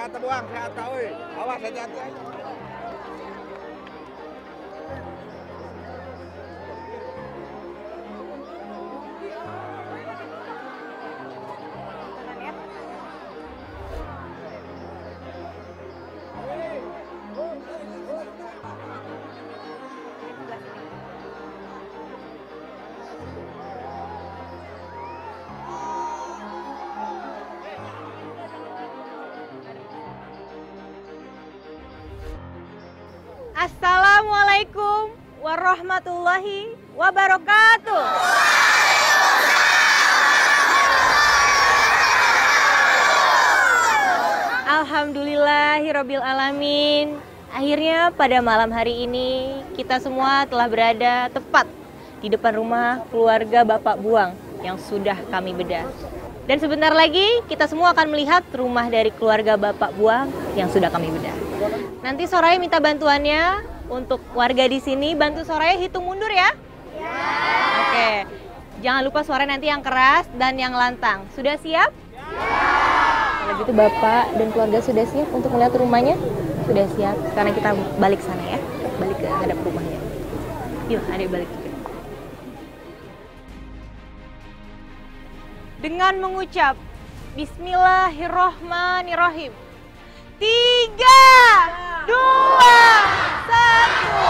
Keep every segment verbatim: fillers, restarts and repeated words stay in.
sehat buang, sehat woi. Awas hati-hati. Assalamualaikum warahmatullahi wabarakatuh. Alhamdulillahirabbil alamin. Akhirnya pada malam hari ini kita semua telah berada tepat di depan rumah keluarga Bapak Buang yang sudah kami bedah. Dan sebentar lagi kita semua akan melihat rumah dari keluarga Bapak Buang yang sudah kami bedah. Nanti Soraya minta bantuannya untuk warga di sini, bantu Soraya hitung mundur ya. Ya. Oke. Jangan lupa suara nanti yang keras dan yang lantang. Sudah siap? Ya. Kalau gitu Bapak dan keluarga sudah siap untuk melihat rumahnya? Sudah siap. Sekarang kita balik sana ya. Balik ke hadap rumahnya. Yuk, adik balik juga. Dengan mengucap Bismillahirrohmanirrohim. Tiga, dua, satu.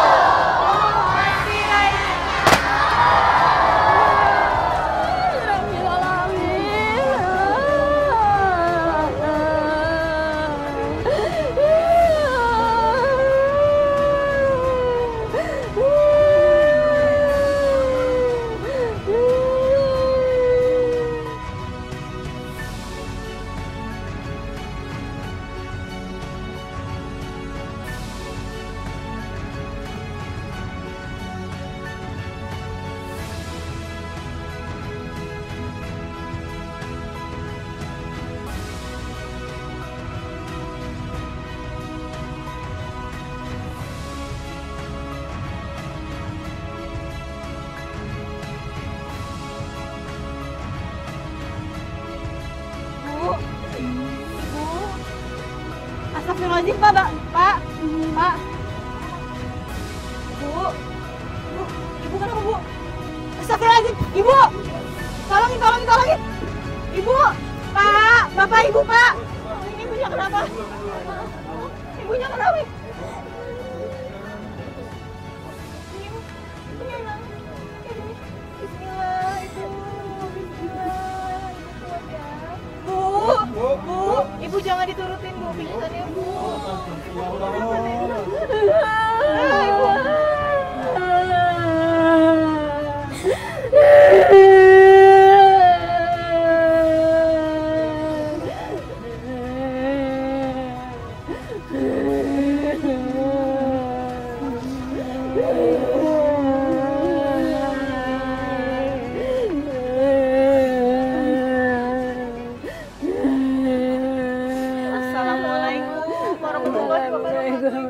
Astagfirullahaladzim, Pak, Pak, Pak, Pak. Bu, Bu, Ibu kenapa, Bu? Astagfirullahaladzim, Ibu. Tolongin, tolongin, tolongin. Ibu, Pak, Bapak, Ibu, Pak. Ini ibunya kenapa? Ibunya kenapa? Ibu, ibunya hilang. Bismillah, Ibu. Bismillah. Bu, Bu, Ibu jangan diturutin, Bu, pingsannya, Bu. Ibu. Assalamualaikum warahmatullahi wabarakatuh.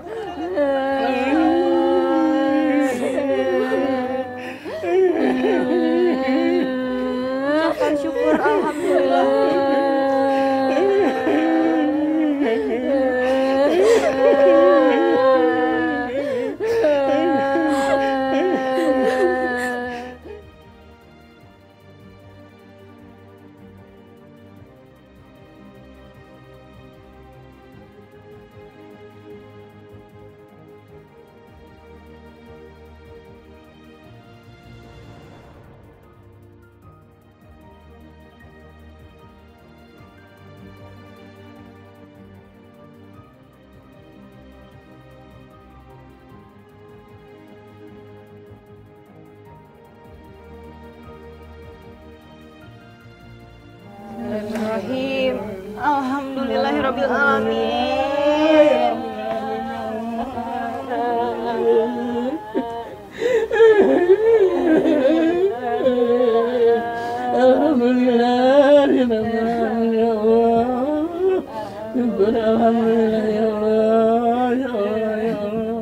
Ucapkan syukur, alhamdulillah. Bismillahirrahmanirrahim. Alhamdulillahirabbil alamin. Alhamdulillah ya Allah. Alhamdulillah ya Allah, ya Allah, ya Allah.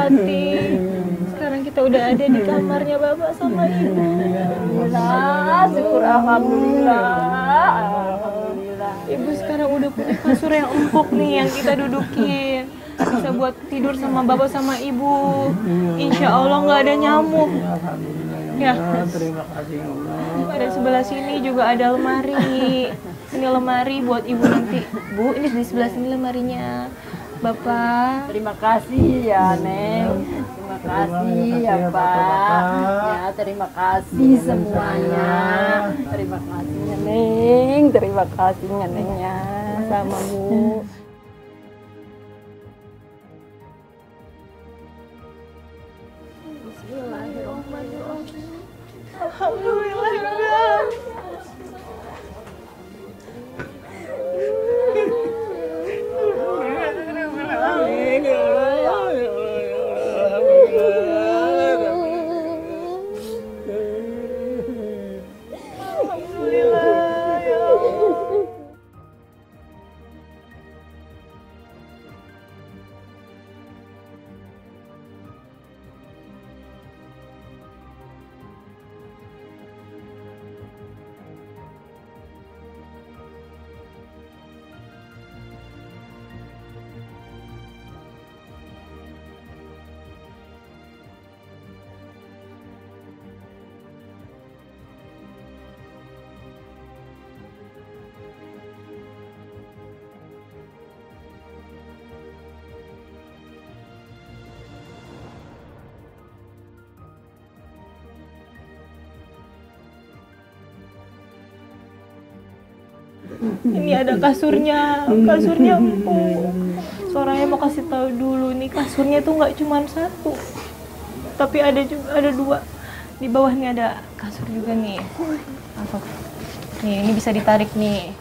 hati. Sekarang kita udah ada di kamarnya Bapak sama Ibu. Alhamdulillah, syukur alhamdulillah. Alhamdulillah. Ibu sekarang udah punya kasur yang empuk nih yang kita dudukin. Bisa buat tidur sama Bapak sama Ibu. Insya Allah nggak ada nyamuk. Ya. Terima kasih Allah. Pada sebelah sini juga ada lemari. Ini lemari buat Ibu nanti. Bu, ini di sebelah sini lemarinya. Bapak. Terima kasih ya Neng. Terima kasih ya Pak. Ya terima kasih semuanya. Terima kasih ya Neng. Terima kasih ya Nengnya. Sama Bu. Bismillahirrahmanirrahim. Alhamdulillah. Ini ada kasurnya, kasurnya empuk. Suaranya mau kasih tahu dulu nih, kasurnya tuh nggak cuma satu, tapi ada juga ada dua. Di bawah nih ada kasur juga nih. Apa? Nih, ini bisa ditarik nih.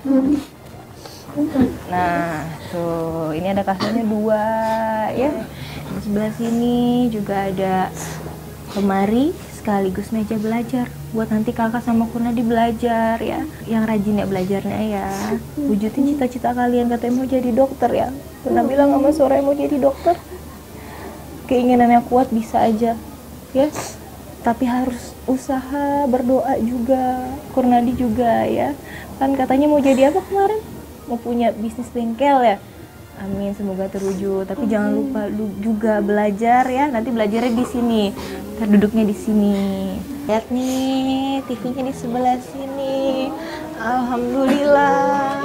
Nah, tuh ini ada kasurnya dua, ya. Di sebelah sini juga ada lemari sekaligus meja belajar buat nanti kakak sama Kurna di belajar ya, yang rajin ya belajarnya ya, wujudin cita-cita kalian. Katanya mau jadi dokter ya, Kurna bilang sama Soraya mau jadi dokter. Keinginan yang kuat bisa aja ya, tapi harus usaha, berdoa juga. Kurnadi juga ya, kan katanya mau jadi apa kemarin, mau punya bisnis bengkel ya. Amin, semoga terwujud. Tapi jangan lupa lu juga belajar ya. Nanti belajarnya di sini. Ntar duduknya di sini. Lihat nih, T V-nya di sebelah sini. Alhamdulillah.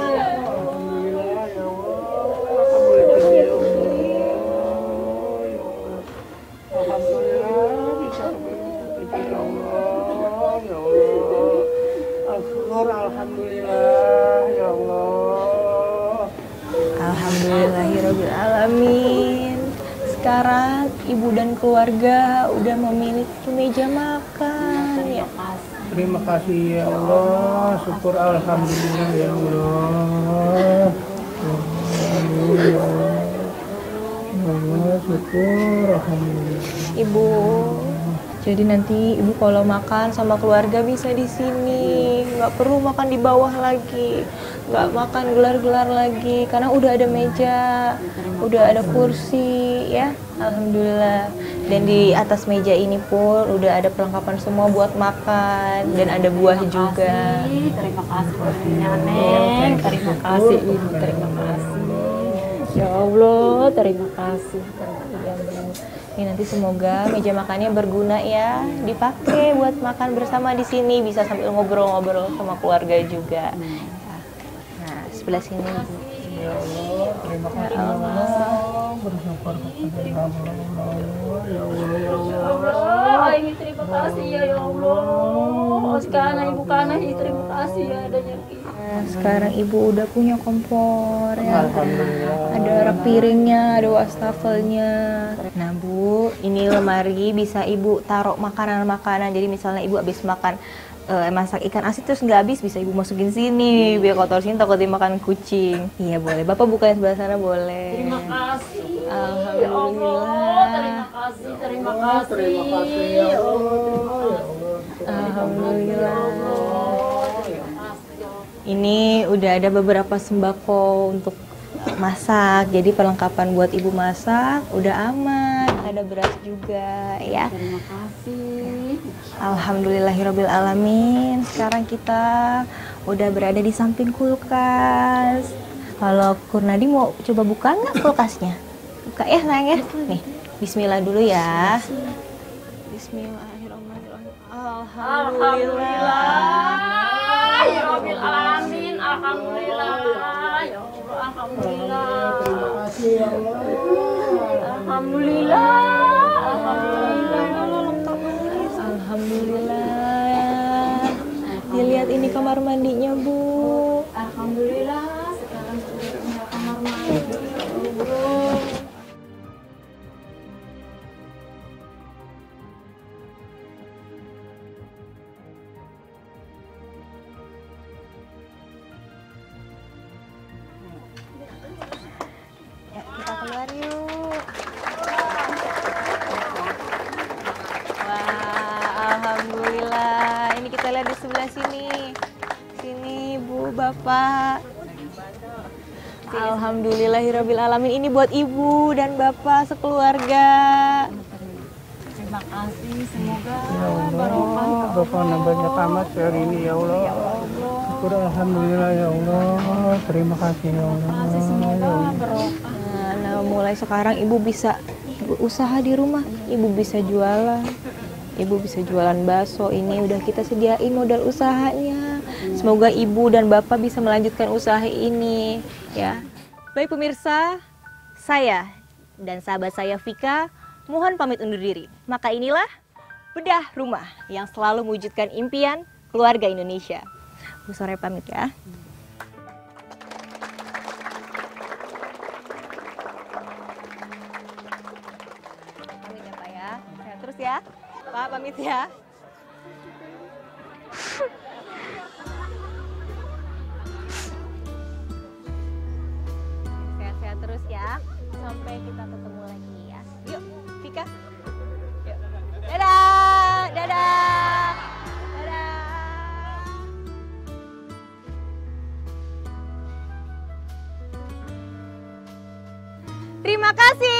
Alhamdulillah bisa bersyukur ya Allah, ya Allah. Alhamdulillah ya Allah. Alhamdulillahirabbil alamin. Sekarang ibu dan keluarga udah memiliki meja makan ya. Terima kasih ya Allah, syukur alhamdulillah ya Allah. Alhamdulillah. Allah syukur alhamdulillah. Ibu, jadi nanti ibu kalau makan sama keluarga bisa di sini, nggak perlu makan di bawah lagi, nggak makan gelar-gelar lagi, karena udah ada meja, udah ada kursi, ya, alhamdulillah. Dan di atas meja ini pun udah ada perlengkapan semua buat makan dan ada buah juga. Terima kasih, Neng. Terima kasih Ibu, terima kasih. Ya Allah, terima kasih. Ini nanti semoga meja makannya berguna ya, dipakai buat makan bersama di sini, bisa sambil ngobrol-ngobrol sama keluarga juga. Nah, sebelah sini. Ya Allah, terima kasih ya Allah, bersyukur kepada Allah. Ya Allah, ya Allah. Ini terima kasih ya ya Allah. Sekarang Ibu kana ini terima kasih ya adanya kita. Nah, sekarang ibu udah punya kompor ya. Alhamdulillah. Ada rak piringnya, ada wastafelnya. Nah Bu, ini lemari bisa ibu taruh makanan-makanan. Jadi misalnya ibu habis makan uh, masak ikan asin terus nggak habis, bisa ibu masukin sini biar kotor sini takut dimakan kucing. Iya boleh. Bapak buka yang sebelah sana boleh. Terima kasih. Alhamdulillah. Terima kasih, terima kasih. Terima kasih ya Allah. Alhamdulillah. Ini udah ada beberapa sembako untuk masak, jadi perlengkapan buat ibu masak udah aman. ada beras juga ya. Terima kasih. Alhamdulillahirabbil alamin. Sekarang kita udah berada di samping kulkas. Kalau Kurnadi mau coba buka nggak kulkasnya? Buka ya sayang ya. Nih, bismillah dulu ya. Bismillahirrahmanirrahim. Alhamdulillah. Ya Rabbil alamin. Alhamdulillah. Ya Allah, alhamdulillah. Terima kasih ya Allah. Alhamdulillah. Alhamdulillah. Alhamdulillah. Dilihat ini kamar mandinya, Bu. Alhamdulillah. Sekarang sudah punya kamar mandi. Ya, kita keluar yuk. Wah, alhamdulillah. Ini kita lihat di sebelah sini. Sini, Bu, Bapak. Alhamdulillahirabbil alamin. Ini buat Ibu dan Bapak sekeluarga. Terima kasih. Semoga Ya Allah, Bapak nambahnya tamat hari ini ya Allah. Syukur alhamdulillah ya Allah. Terima kasih ya Allah. semoga berkah. Nah, nah, mulai sekarang Ibu bisa berusaha di rumah. Ibu bisa jualan. Ibu bisa jualan bakso. Ini udah kita sediain modal usahanya. Semoga Ibu dan Bapak bisa melanjutkan usaha ini, ya. Baik pemirsa, saya dan sahabat saya Vika mohon pamit undur diri. Maka inilah bedah rumah yang selalu mewujudkan impian keluarga Indonesia. Bu Sore pamit ya. Pamit ya Pak ya. Sehat terus ya. Pak pamit ya. Sehat-sehat terus ya. Sampai kita ketemu lagi ya. Yuk, Vika. Yuk. Dadah, dadah. Dadah. Terima kasih.